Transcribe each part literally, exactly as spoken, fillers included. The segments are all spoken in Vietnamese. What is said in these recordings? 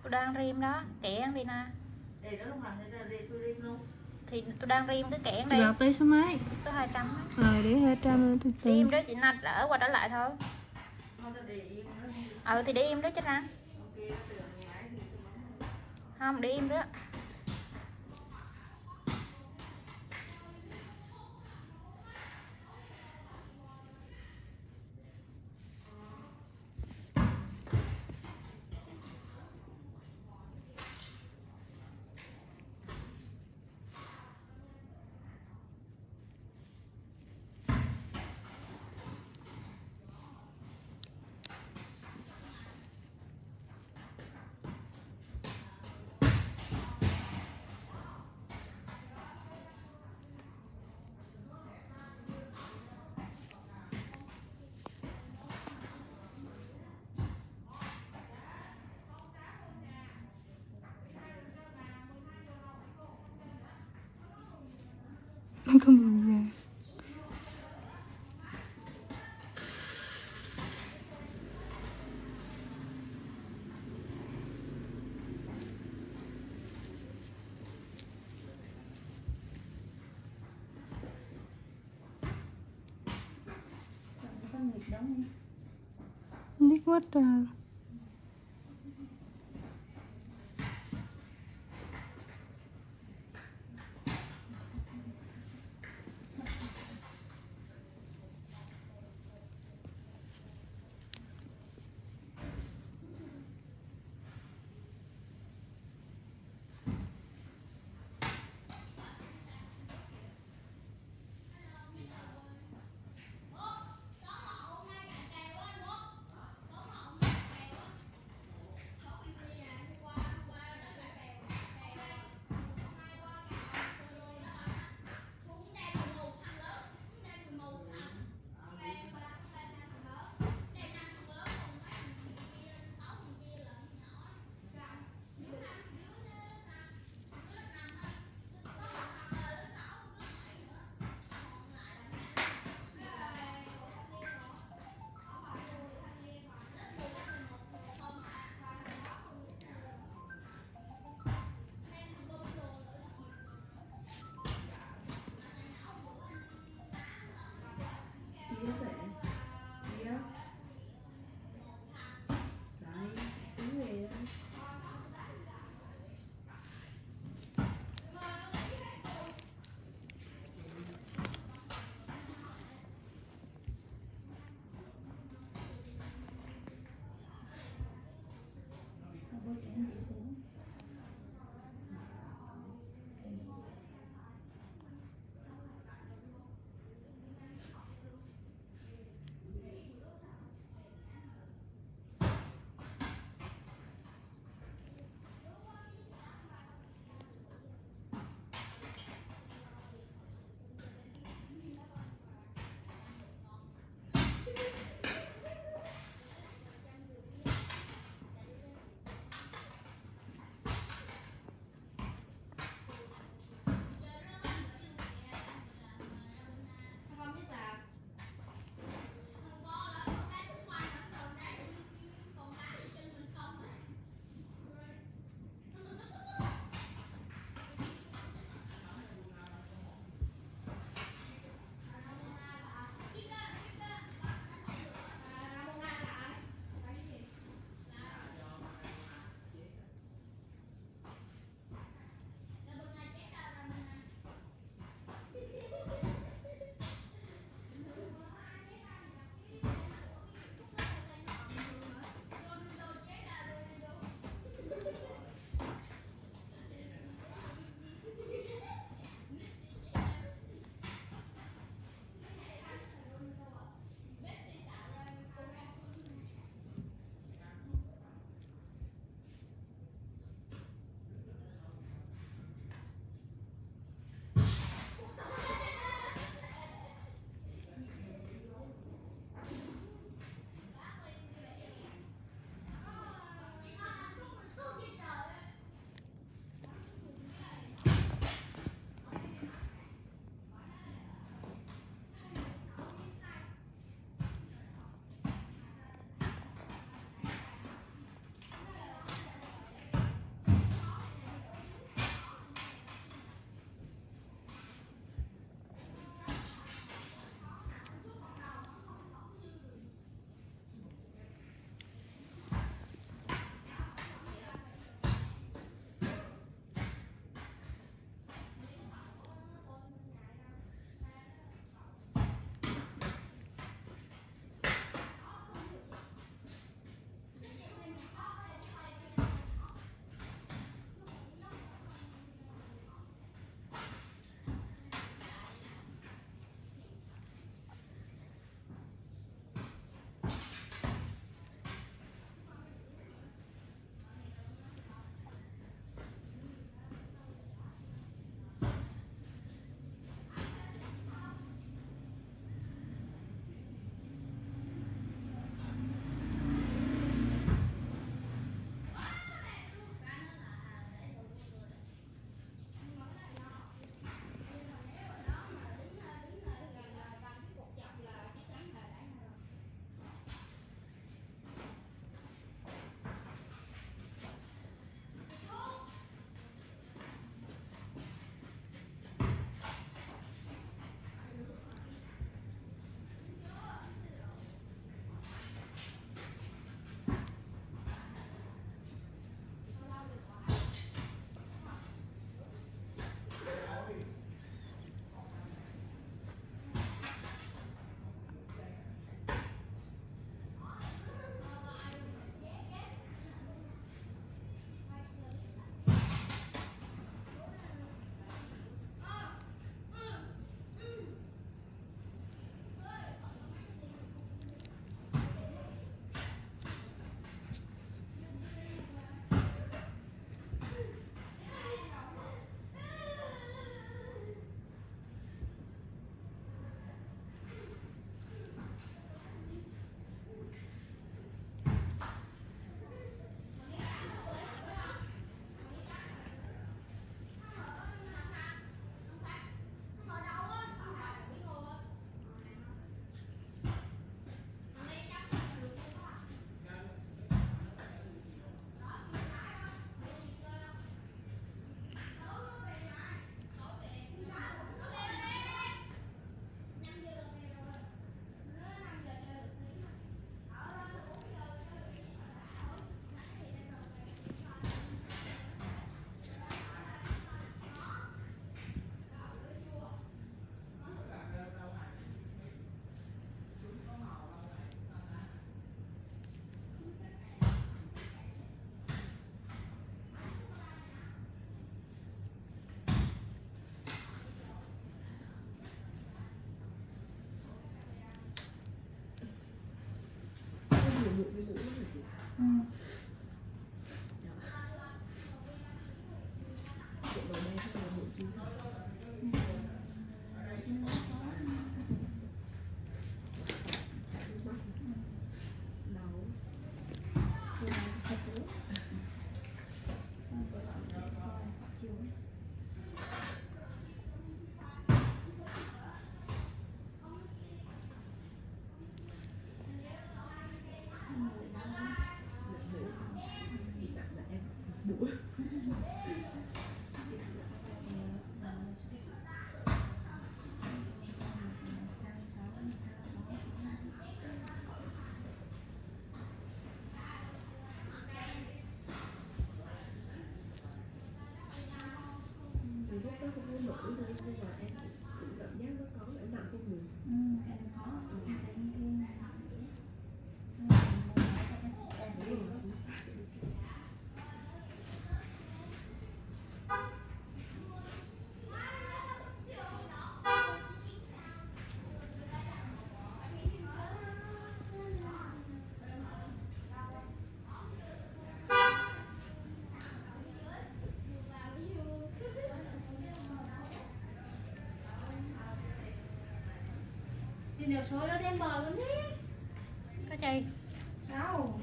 Tôi đang rim đó, kẻ đi nè. Để đó lúc hoàng sẽ để tôi rim luôn. Thì tôi đang rim cái kẻ đi. Lọt tay số mấy? Số hai trăm á. Rồi để hai trăm từ từ. Im đó chị Nạch, đỡ qua trở lại thôi. Ừ thì để im đó chứ ra. Không, để im đó. Nó có mùi vàng. Biết quá trời. bụi cái mũ nó là gì? Ừ. Bộ đồ đây chắc là bụi chứ. Lúc đó không có nổi thôi, bây giờ em cũng cảm giác nó có vẻ nặng không mình. Ừ, em có. Ừ. Thì nước sôi đó đem bò luôn đi. Có chi? Đâu.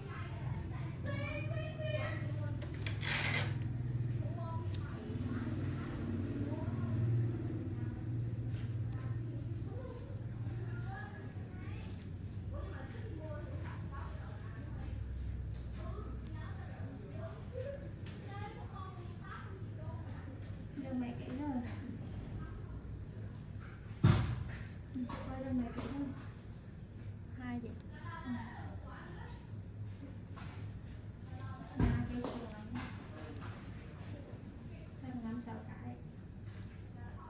Đâu mẹ kỹ rồi. Quay đâu mẹ kỹ rồi. Hai gì? Ừ.